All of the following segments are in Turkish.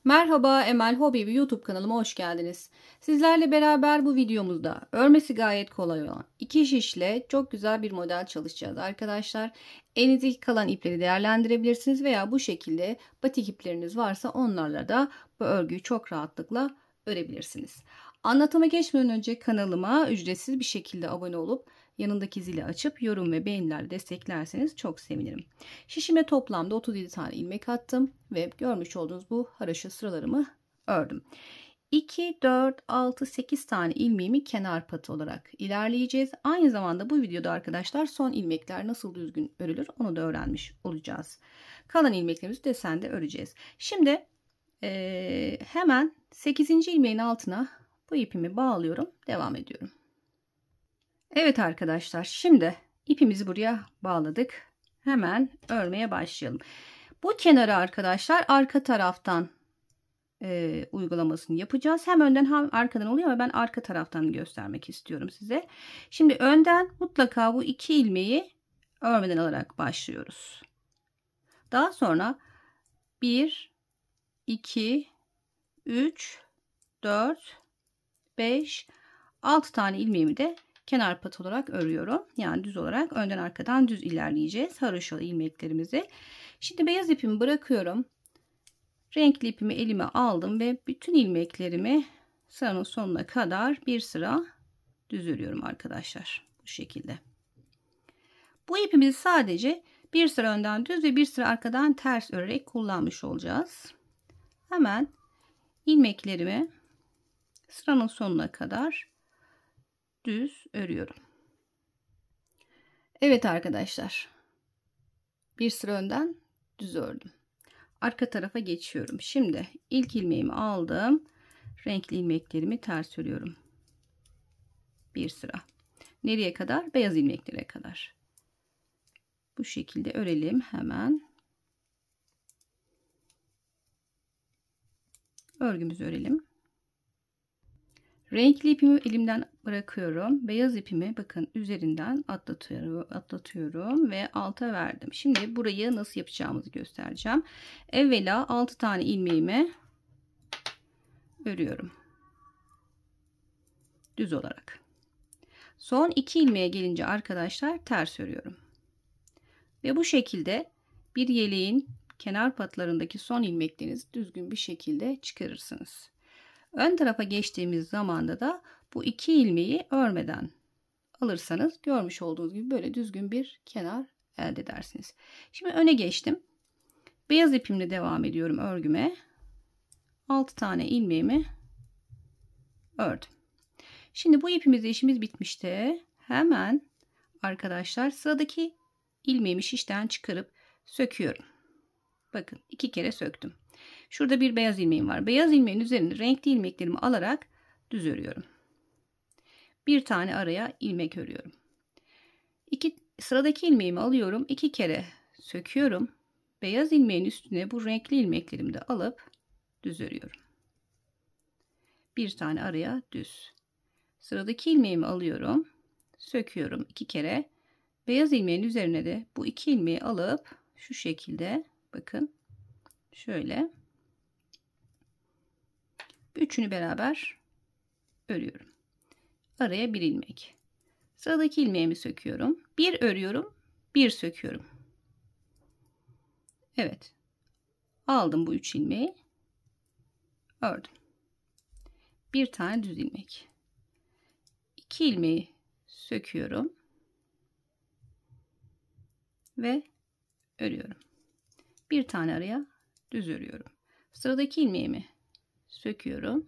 Merhaba, Emel Hobi YouTube kanalıma hoş geldiniz. Sizlerle beraber bu videomuzda örmesi gayet kolay olan 2 şişle çok güzel bir model çalışacağız arkadaşlar. Elinizdeki kalan ipleri değerlendirebilirsiniz veya bu şekilde batik ipleriniz varsa onlarla da bu örgüyü çok rahatlıkla örebilirsiniz. Anlatıma geçmeden önce kanalıma ücretsiz bir şekilde abone olup yanındaki zili açıp yorum ve beğenilerle desteklerseniz çok sevinirim. Şişime toplamda 37 tane ilmek attım ve görmüş olduğunuz bu haraşo sıralarımı ördüm. 2, 4, 6, 8 tane ilmeğimi kenar patı olarak ilerleyeceğiz. Aynı zamanda bu videoda arkadaşlar son ilmekler nasıl düzgün örülür onu da öğrenmiş olacağız. Kalan ilmeklerimizi desende öreceğiz. Şimdi hemen 8. ilmeğin altına bu ipimi bağlıyorum. Devam ediyorum. Evet arkadaşlar, şimdi ipimizi buraya bağladık. Hemen örmeye başlayalım. Bu kenara arkadaşlar arka taraftan uygulamasını yapacağız. Hem önden hem arkadan oluyor ama ben arka taraftan göstermek istiyorum size. Şimdi önden mutlaka bu 2 ilmeği örmeden alarak başlıyoruz. Daha sonra 1, 2, 3, 4, 5, 6 tane ilmeğimi de kenar pat olarak örüyorum. Yani düz olarak önden arkadan düz ilerleyeceğiz. Haroşalı ilmeklerimizi. Şimdi beyaz ipimi bırakıyorum. Renkli ipimi elime aldım ve bütün ilmeklerimi sıranın sonuna kadar bir sıra düz örüyorum arkadaşlar. Bu şekilde. Bu ipimizi sadece bir sıra önden düz ve bir sıra arkadan ters örerek kullanmış olacağız. Hemen ilmeklerimi sıranın sonuna kadar düz örüyorum. Evet arkadaşlar. Bir sıra önden düz ördüm. Arka tarafa geçiyorum. Şimdi ilk ilmeğimi aldım. Renkli ilmeklerimi ters örüyorum. Bir sıra. Nereye kadar? Beyaz ilmeklere kadar. Bu şekilde örelim hemen. Örgümüzü örelim. Renkli ipimi elimden bırakıyorum. Beyaz ipimi bakın üzerinden atlatıyorum ve alta verdim. Şimdi burayı nasıl yapacağımızı göstereceğim. Evvela 6 tane ilmeğimi örüyorum. Düz olarak. Son 2 ilmeğe gelince arkadaşlar ters örüyorum. Ve bu şekilde bir yeleğin kenar patlarındaki son ilmeklerinizi düzgün bir şekilde çıkarırsınız. Ön tarafa geçtiğimiz zamanda da bu 2 ilmeği örmeden alırsanız görmüş olduğunuz gibi böyle düzgün bir kenar elde edersiniz. Şimdi öne geçtim. Beyaz ipimle devam ediyorum örgüme. 6 tane ilmeğimi ördüm. Şimdi bu ipimizde işimiz bitmişti. Hemen arkadaşlar sıradaki ilmeğimi şişten çıkarıp söküyorum. Bakın 2 kere söktüm. Şurada bir beyaz ilmeğim var. Beyaz ilmeğin üzerine renkli ilmeklerimi alarak düz örüyorum. Bir tane araya ilmek örüyorum. Sıradaki ilmeğimi alıyorum. 2 kere söküyorum. Beyaz ilmeğin üstüne bu renkli ilmeklerimi de alıp düz örüyorum. Bir tane araya düz. Sıradaki ilmeğimi alıyorum. Söküyorum 2 kere. Beyaz ilmeğin üzerine de bu 2 ilmeği alıp şu şekilde bakın şöyle üçünü beraber örüyorum. Araya bir ilmek. Sıradaki ilmeğimi söküyorum. Bir örüyorum, bir söküyorum. Evet. Aldım bu 3 ilmeği. Ördüm. Bir tane düz ilmek. 2 ilmeği söküyorum. Ve örüyorum. Bir tane araya düz örüyorum. Sıradaki ilmeğimi söküyorum.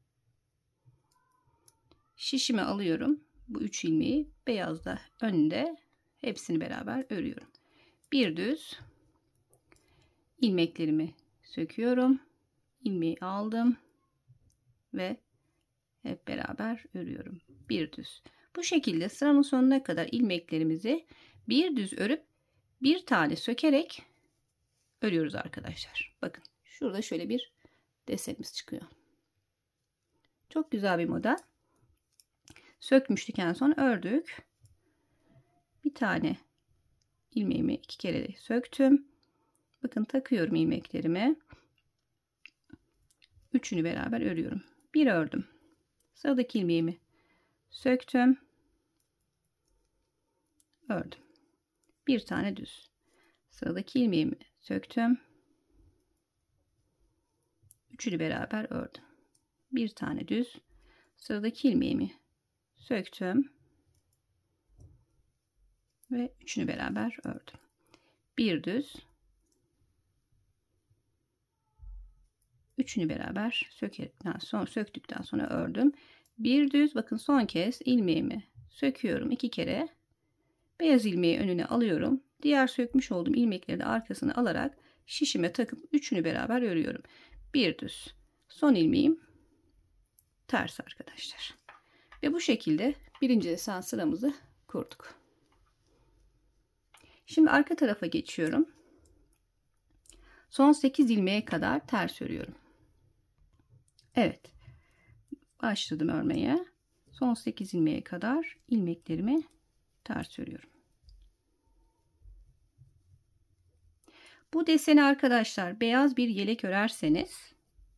Şişime alıyorum. Bu 3 ilmeği beyazda önünde hepsini beraber örüyorum. Bir düz ilmeklerimi söküyorum. İlmeği aldım ve hep beraber örüyorum. Bir düz. Bu şekilde sıranın sonuna kadar ilmeklerimizi bir düz örüp bir tane sökerek örüyoruz arkadaşlar. Bakın şurada şöyle bir desenimiz çıkıyor. Çok güzel bir model. Sökmüştük en son ördük. Bir tane ilmeğimi 2 kere söktüm. Bakın takıyorum ilmeklerimi. Üçünü beraber örüyorum. Bir ördüm. Sıradaki ilmeğimi söktüm. Ördüm. Bir tane düz. Sıradaki ilmeğimi söktüm. Üçünü beraber ördüm. Bir tane düz. Sıradaki ilmeğimi söktüm ve üçünü beraber ördüm. Bir düz. Üçünü beraber söktükten sonra ördüm. Bir düz. Bakın son kez ilmeğimi söküyorum. 2 kere beyaz ilmeği önüne alıyorum. Diğer sökmüş olduğum ilmekleri de arkasına alarak şişime takıp üçünü beraber örüyorum. Bir düz. Son ilmeğim ters arkadaşlar. Ve bu şekilde birinci desen sıramızı kurduk. Şimdi arka tarafa geçiyorum. Son 8 ilmeğe kadar ters örüyorum. Evet. Başladım örmeye. Son 8 ilmeğe kadar ilmeklerimi ters örüyorum. Bu deseni arkadaşlar beyaz bir yelek örerseniz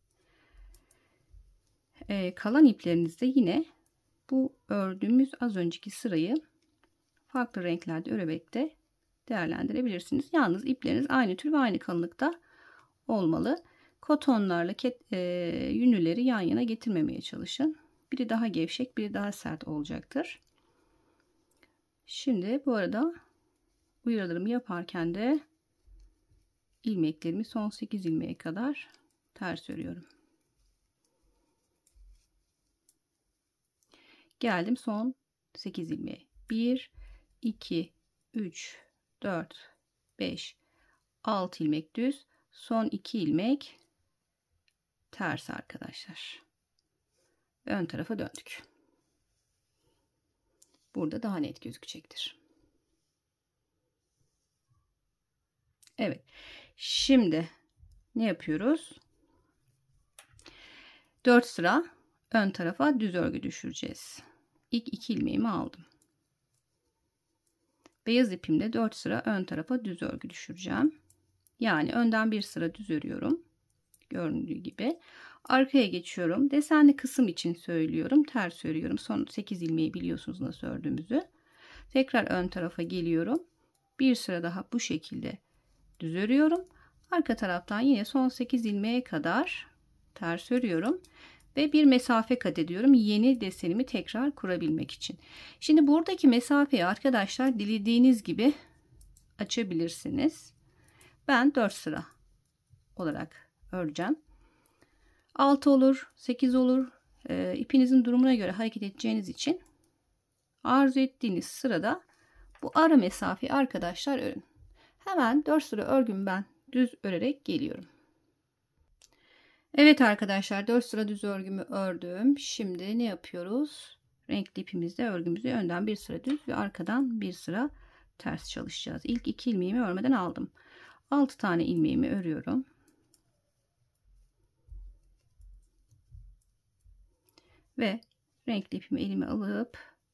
kalan iplerinizde yine bu ördüğümüz az önceki sırayı farklı renklerde örerek de değerlendirebilirsiniz. Yalnız ipleriniz aynı tür ve aynı kalınlıkta olmalı. Kotonlarla yünleri yan yana getirmemeye çalışın. Biri daha gevşek, biri daha sert olacaktır. Şimdi bu arada uyarılarımı yaparken de ilmeklerimi son 8 ilmeğe kadar ters örüyorum. Geldim son 8 ilmeğe. 1, 2, 3, 4, 5, 6 ilmek düz. Son 2 ilmek ters arkadaşlar. Ön tarafa döndük. Burada daha net gözükecektir. Evet. Şimdi ne yapıyoruz? 4 sıra ön tarafa düz örgü düşüreceğiz. İlk 2 ilmeğimi aldım. Beyaz ipimle 4 sıra ön tarafa düz örgü düşüreceğim. Yani önden bir sıra düz örüyorum. Göründüğü gibi. Arkaya geçiyorum. Desenli kısım için söylüyorum. Ters örüyorum. Son 8 ilmeği biliyorsunuz nasıl ördüğümüzü. Tekrar ön tarafa geliyorum. Bir sıra daha bu şekilde düz örüyorum. Arka taraftan yine son 8 ilmeğe kadar ters örüyorum. Ve bir mesafe kat ediyorum. Yeni desenimi tekrar kurabilmek için. Şimdi buradaki mesafeyi arkadaşlar dilediğiniz gibi açabilirsiniz. Ben 4 sıra olarak öreceğim. 6 olur, 8 olur. İpinizin durumuna göre hareket edeceğiniz için arzu ettiğiniz sırada bu ara mesafeyi arkadaşlar örün. Hemen 4 sıra örgümü ben düz örerek geliyorum. Evet arkadaşlar 4 sıra düz örgümü ördüm. Şimdi ne yapıyoruz? Renkli ipimizle örgümüzü önden bir sıra düz ve arkadan bir sıra ters çalışacağız. İlk 2 ilmeğimi örmeden aldım. 6 tane ilmeğimi örüyorum. Ve renkli ipimi elime alıp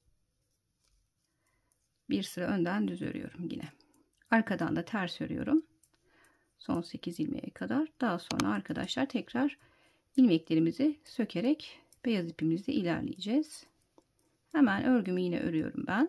bir sıra önden düz örüyorum yine. Arkadan da ters örüyorum. Son 8 ilmeğe kadar. Daha sonra arkadaşlar tekrar ilmeklerimizi sökerek beyaz ipimizle ilerleyeceğiz. Hemen örgümü yine örüyorum ben.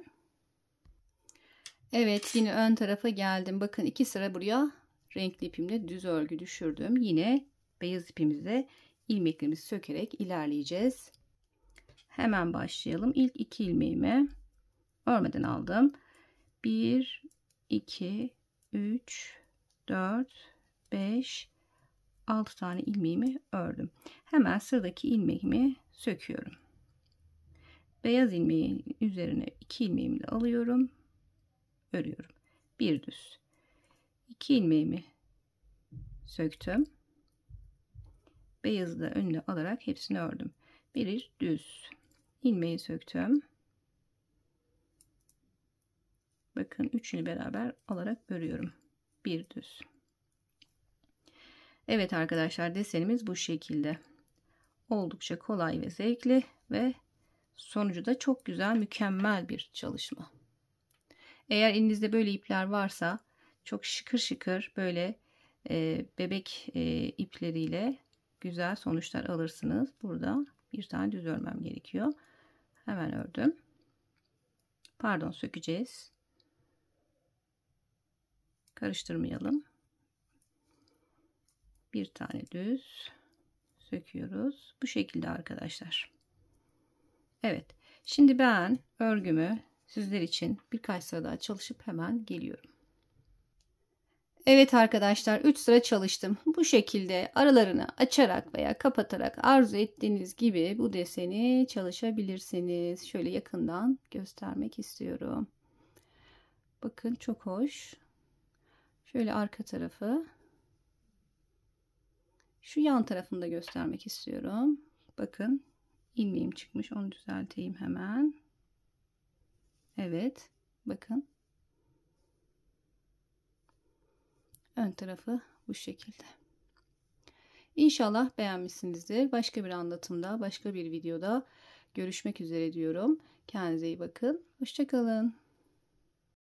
Evet yine ön tarafa geldim. Bakın 2 sıra buraya renkli ipimle düz örgü düşürdüm. Yine beyaz ipimizle ilmeklerimizi sökerek ilerleyeceğiz. Hemen başlayalım. İlk 2 ilmeğimi örmeden aldım. 1, 2, 3, 4, 5, 6 tane ilmeğimi ördüm. Hemen sıradaki ilmeğimi söküyorum. Beyaz ilmeğin üzerine 2 ilmeğimi de alıyorum. Örüyorum. Bir düz. 2 ilmeğimi söktüm. Beyazı da önüne alarak hepsini ördüm. Bir düz. İlmeği söktüm. Bakın üçünü beraber alarak örüyorum. Bir düz. Evet arkadaşlar desenimiz bu şekilde. Oldukça kolay ve zevkli ve sonucu da çok güzel, mükemmel bir çalışma. Eğer elinizde böyle ipler varsa çok şıkır şıkır böyle bebek ipleriyle güzel sonuçlar alırsınız. Burada bir tane düz örmem gerekiyor. Hemen ördüm. Pardon, sökeceğiz. Karıştırmayalım. Bir tane düz söküyoruz. Bu şekilde arkadaşlar. Evet. Şimdi ben örgümü sizler için birkaç sıra daha çalışıp hemen geliyorum. Evet arkadaşlar, 3 sıra çalıştım. Bu şekilde aralarını açarak veya kapatarak arzu ettiğiniz gibi bu deseni çalışabilirsiniz. Şöyle yakından göstermek istiyorum. Bakın çok hoş. Şöyle arka tarafı. Şu yan tarafını da göstermek istiyorum. Bakın ilmeğim çıkmış, onu düzelteyim hemen. Evet, bakın. Ön tarafı bu şekilde. İnşallah beğenmişsinizdir. Başka bir anlatımda, başka bir videoda görüşmek üzere diyorum. Kendinize iyi bakın. Hoşça kalın.